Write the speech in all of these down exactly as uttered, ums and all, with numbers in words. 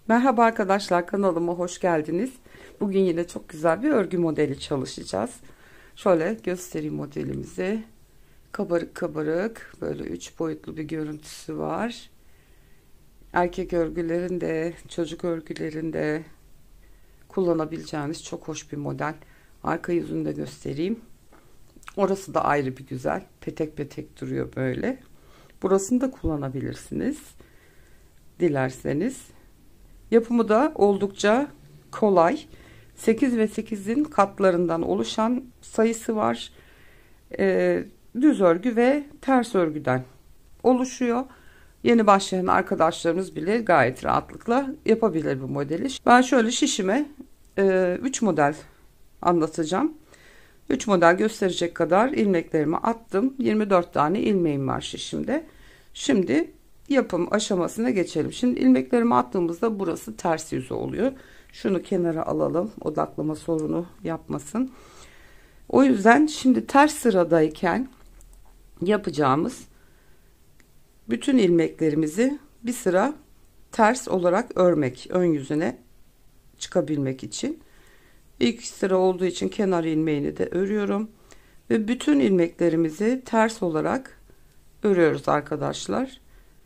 Merhaba arkadaşlar, kanalıma hoş geldiniz. Bugün yine çok güzel bir örgü modeli çalışacağız. Şöyle göstereyim modelimizi. Kabarık kabarık böyle üç boyutlu bir görüntüsü var. Erkek örgülerinde, çocuk örgülerinde kullanabileceğiniz çok hoş bir model. Arka yüzünü de göstereyim. Orası da ayrı bir güzel. Petek petek duruyor böyle. Burasını da kullanabilirsiniz dilerseniz. Yapımı da oldukça kolay. sekiz ve sekizin katlarından oluşan sayısı var. Ee, düz örgü ve ters örgüden oluşuyor. Yeni başlayan arkadaşlarımız bile gayet rahatlıkla yapabilir bu modeli. Ben şöyle şişime üç model anlatacağım. üç model gösterecek kadar ilmeklerimi attım. yirmi dört tane ilmeğim var şişimde. Şimdi yapım aşamasına geçelim. Şimdi ilmeklerimi attığımızda burası ters yüzü oluyor. Şunu kenara alalım. Odaklama sorunu yapmasın. O yüzden şimdi ters sıradayken yapacağımız bütün ilmeklerimizi bir sıra ters olarak örmek. Ön yüzüne çıkabilmek için. İlk sıra olduğu için kenar ilmeğini de örüyorum. Ve bütün ilmeklerimizi ters olarak örüyoruz arkadaşlar.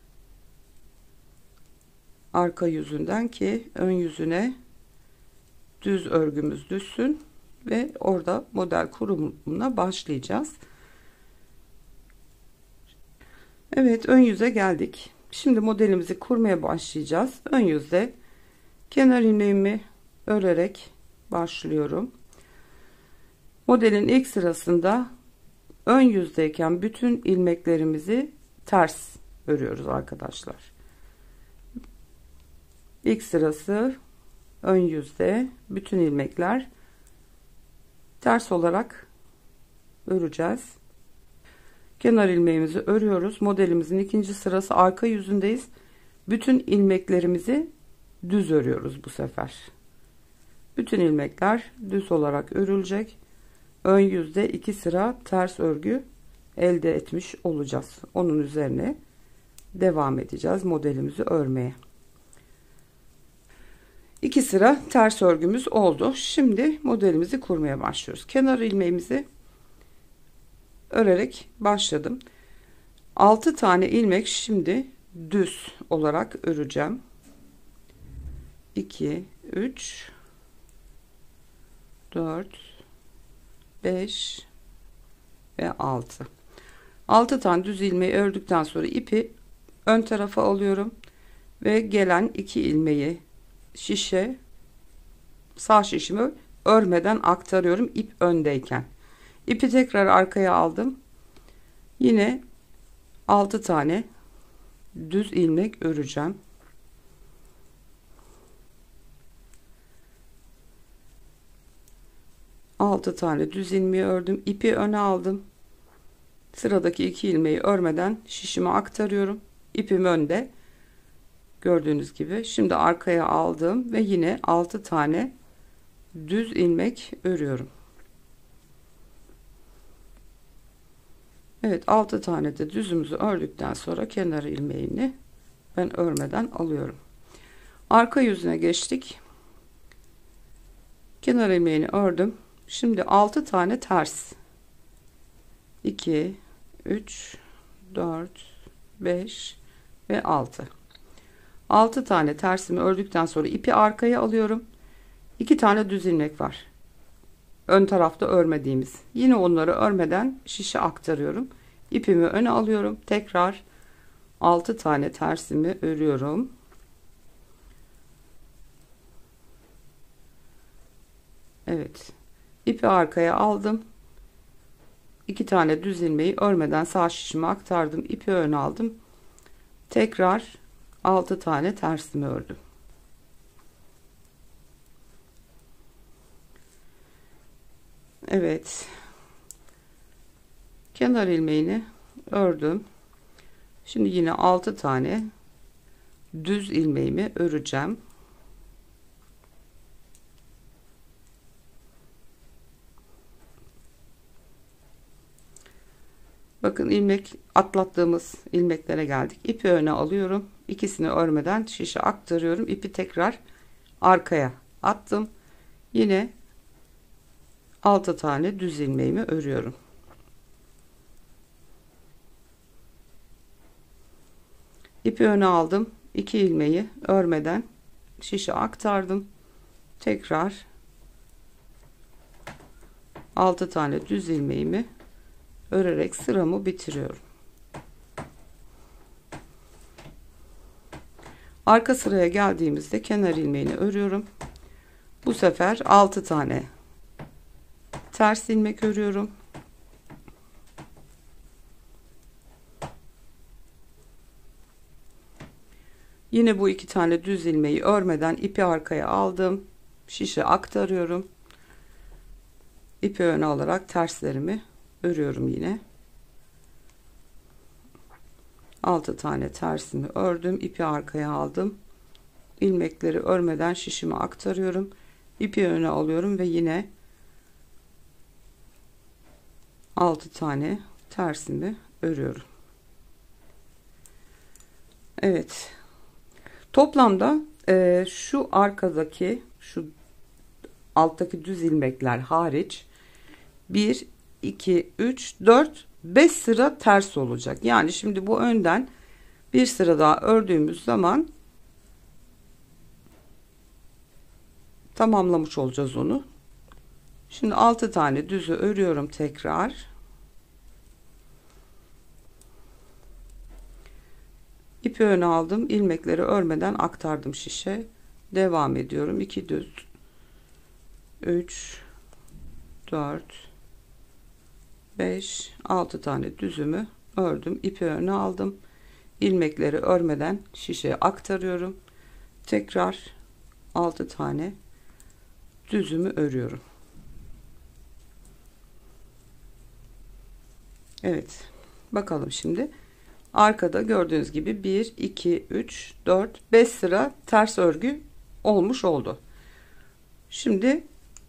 Arka yüzünden ki ön yüzüne düz örgümüz düşsün ve orada model kurumuna başlayacağız. Evet, ön yüze geldik. Şimdi modelimizi kurmaya başlayacağız. Ön yüzde kenar ilmeğimi örerek başlıyorum. Modelin ilk sırasında ön yüzdeyken bütün ilmeklerimizi ters örüyoruz arkadaşlar. İlk sırası ön yüzde bütün ilmekler ters olarak öreceğiz. Kenar ilmeğimizi örüyoruz. Modelimizin ikinci sırası arka yüzündeyiz. Bütün ilmeklerimizi düz örüyoruz bu sefer. Bütün ilmekler düz olarak örülecek. Ön yüzde iki sıra ters örgü elde etmiş olacağız. Onun üzerine devam edeceğiz modelimizi örmeye. İki sıra ters örgümüz oldu. Şimdi modelimizi kurmaya başlıyoruz. Kenar ilmeğimizi örerek başladım. altı tane ilmek şimdi düz olarak öreceğim. iki, üç, dört, beş ve altı. altı tane düz ilmeği ördükten sonra ipi ön tarafa alıyorum ve gelen iki ilmeği şişe sağ şişimi örmeden aktarıyorum ip öndeyken. İpi tekrar arkaya aldım. Yine altı tane düz ilmek öreceğim. altı tane düz ilmeği ördüm. İpi öne aldım. Sıradaki iki ilmeği örmeden şişime aktarıyorum. İpim önde. Gördüğünüz gibi. Şimdi arkaya aldım ve yine altı tane düz ilmek örüyorum. Evet, altı tane de düzümüzü ördükten sonra kenar ilmeğini ben örmeden alıyorum. Arka yüzüne geçtik. Kenar ilmeğini ördüm. Şimdi altı tane ters. iki, üç, dört, beş ve altı. altı tane tersimi ördükten sonra ipi arkaya alıyorum. iki tane düz ilmek var. Ön tarafta örmediğimiz. Yine onları örmeden şişe aktarıyorum. İpimi öne alıyorum. Tekrar altı tane tersimi örüyorum. Evet. İpi arkaya aldım. iki tane düz ilmeği örmeden sağ şişime aktardım. İpi öne aldım. Tekrar altı tane tersimi ördüm. Evet. Kenar ilmeğini ördüm. Şimdi yine altı tane düz ilmeğimi öreceğim. Bakın ilmek atlattığımız ilmeklere geldik. İpi öne alıyorum. ikisini örmeden şişe aktarıyorum. İpi tekrar arkaya attım. Yine altı tane düz ilmeğimi örüyorum. İpi öne aldım. iki ilmeği örmeden şişe aktardım. Tekrar altı tane düz ilmeğimi örerek sıramı bitiriyorum. Arka sıraya geldiğimizde kenar ilmeğini örüyorum. Bu sefer altı tane ters ilmek örüyorum. Yine bu iki tane düz ilmeği örmeden ipi arkaya aldım. Şişe aktarıyorum. İpi öne alarak terslerimi örüyorum yine. altı tane tersimi ördüm. İpi arkaya aldım. İlmekleri örmeden şişimi aktarıyorum. İpi öne alıyorum ve yine altı tane tersimi örüyorum. Evet. Toplamda e, şu arkadaki şu alttaki düz ilmekler hariç bir iki üç dört beş sıra ters olacak. Yani şimdi bu önden bir sıra daha ördüğümüz zaman tamamlamış olacağız onu. Şimdi altı tane düzü örüyorum tekrar. İpi öne aldım. İlmekleri örmeden aktardım şişe. Devam ediyorum. iki düz, üç, dört, beş, altı tane düzümü ördüm. İpi öne aldım. İlmekleri örmeden şişeye aktarıyorum. Tekrar altı tane düzümü örüyorum. Evet. Bakalım şimdi. Arkada gördüğünüz gibi bir, iki, üç, dört, beş sıra ters örgü olmuş oldu. Şimdi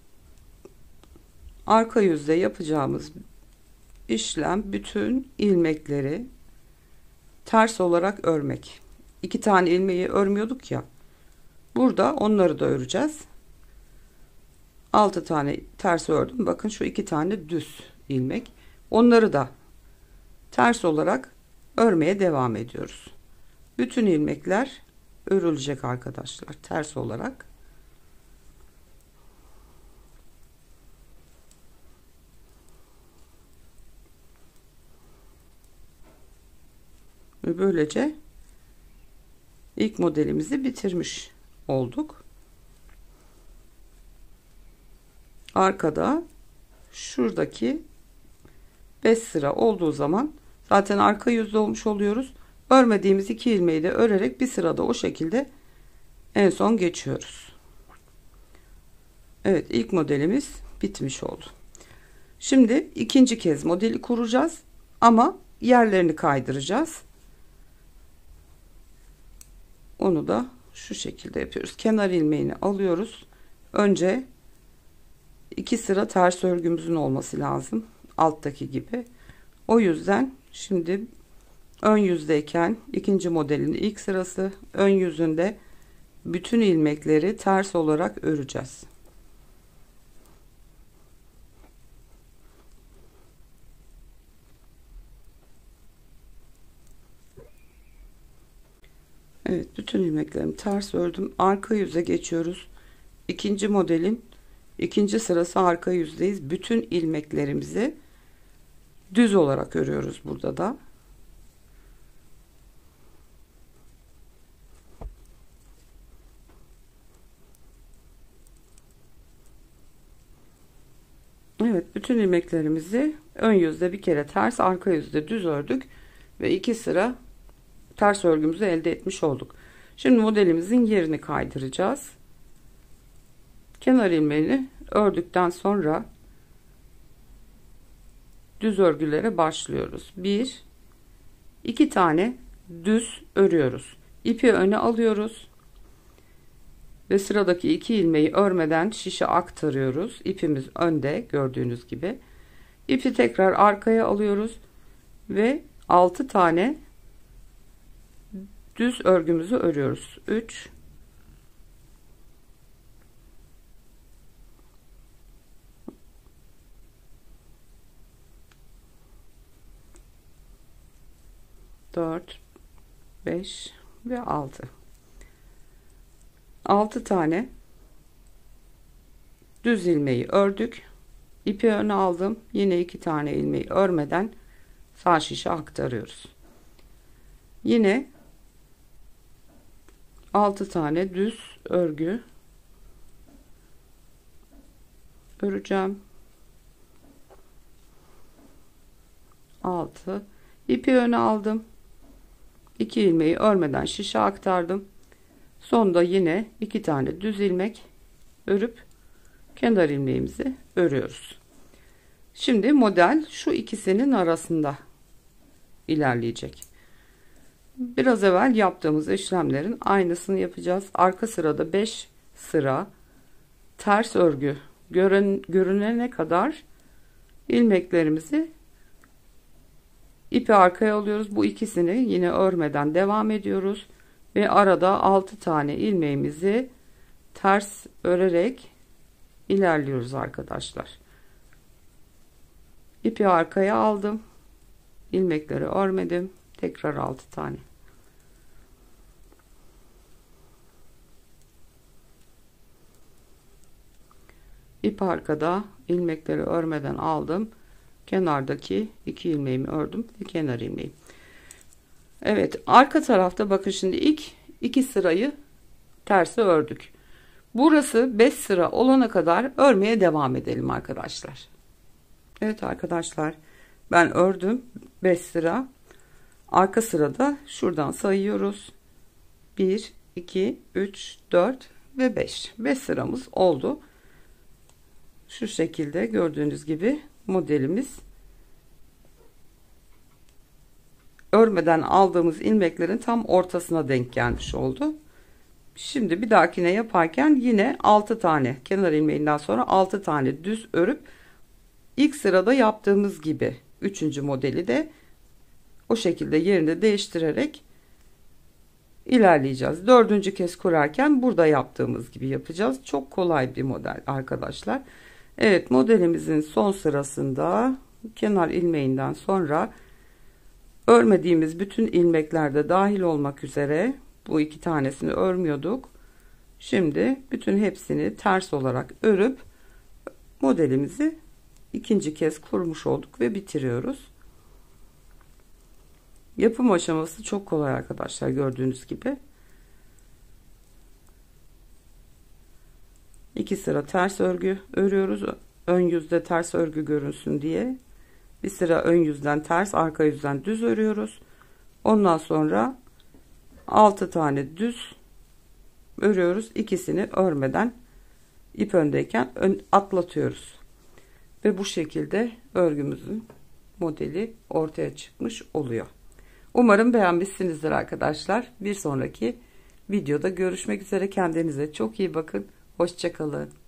arka yüzde yapacağımız işlem bütün ilmekleri ters olarak örmek. İki tane ilmeği örmüyorduk ya. Burada onları da öreceğiz. altı tane ters ördüm. Bakın şu iki tane düz ilmek. Onları da ters olarak örmeye devam ediyoruz. Bütün ilmekler örülecek arkadaşlar ters olarak. Ve böylece ilk modelimizi bitirmiş olduk. Arkada şuradaki beş sıra olduğu zaman zaten arka yüzde olmuş oluyoruz. Örmediğimiz iki ilmeği de örerek bir sırada o şekilde en son geçiyoruz. Evet, ilk modelimiz bitmiş oldu. Şimdi ikinci kez modeli kuracağız ama yerlerini kaydıracağız. Onu da şu şekilde yapıyoruz. Kenar ilmeğini alıyoruz. Önce iki sıra ters örgümüzün olması lazım. Alttaki gibi. O yüzden şimdi ön yüzdeyken ikinci modelin ilk sırası, ön yüzünde bütün ilmekleri ters olarak öreceğiz. Evet, bütün ilmeklerimi ters ördüm. Arka yüze geçiyoruz. İkinci modelin ikinci sırası arka yüzdeyiz. Bütün ilmeklerimizi düz olarak örüyoruz burada da. Evet, bütün ilmeklerimizi ön yüzde bir kere ters, arka yüzde düz ördük ve iki sıra ters örgümüzü elde etmiş olduk. Şimdi modelimizin yerini kaydıracağız. Kenar ilmeğini ördükten sonra düz örgülere başlıyoruz. bir iki tane düz örüyoruz. İpi öne alıyoruz ve sıradaki iki ilmeği örmeden şişe aktarıyoruz. İpimiz önde gördüğünüz gibi. İpi tekrar arkaya alıyoruz ve altı tane düz örgümüzü örüyoruz. üç dört beş ve altı. altı tane düz ilmeği ördük. İpi öne aldım. Yine iki tane ilmeği örmeden sağ şişe aktarıyoruz. Yine altı tane düz örgü öreceğim. altı. İpi öne aldım. iki ilmeği örmeden şişe aktardım. Sonda yine iki tane düz ilmek örüp kenar ilmeğimizi örüyoruz. Şimdi model şu ikisinin arasında ilerleyecek. Biraz evvel yaptığımız işlemlerin aynısını yapacağız. Arka sırada beş sıra ters örgü görün, görünene kadar ilmeklerimizi ipi arkaya alıyoruz. Bu ikisini yine örmeden devam ediyoruz ve arada altı tane ilmeğimizi ters örerek ilerliyoruz arkadaşlar. İpi arkaya aldım. İlmekleri örmedim. Tekrar altı tane. İp arkada, ilmekleri örmeden aldım. Kenardaki iki ilmeğimi ördüm ve kenar ilmeği. Evet, arka tarafta bakın şimdi ilk iki sırayı tersi ördük. Burası beş sıra olana kadar örmeye devam edelim arkadaşlar. Evet arkadaşlar, ben ördüm beş sıra. Arka sırada şuradan sayıyoruz. bir iki üç dört ve beş. beş sıramız oldu. Şu şekilde gördüğünüz gibi modelimiz örmeden aldığımız ilmeklerin tam ortasına denk gelmiş oldu. Şimdi bir dahakine yaparken yine altı tane kenar ilmeğinden sonra altı tane düz örüp ilk sırada yaptığımız gibi üçüncü modeli de o şekilde yerini değiştirerek ilerleyeceğiz. Dördüncü kez kurarken burada yaptığımız gibi yapacağız. Çok kolay bir model arkadaşlar. Evet, modelimizin son sırasında kenar ilmeğinden sonra örmediğimiz bütün ilmeklerde dahil olmak üzere bu iki tanesini örmüyorduk. Şimdi bütün hepsini ters olarak örüp modelimizi ikinci kez kurmuş olduk ve bitiriyoruz. Yapım aşaması çok kolay arkadaşlar, gördüğünüz gibi. iki sıra ters örgü örüyoruz. Ön yüzde ters örgü görünsün diye. Bir sıra ön yüzden ters, arka yüzden düz örüyoruz. Ondan sonra altı tane düz örüyoruz. İkisini örmeden ip öndeyken ön, atlatıyoruz. Ve bu şekilde örgümüzün modeli ortaya çıkmış oluyor. Umarım beğenmişsinizdir arkadaşlar. Bir sonraki videoda görüşmek üzere. Kendinize çok iyi bakın. Hoşça kalın.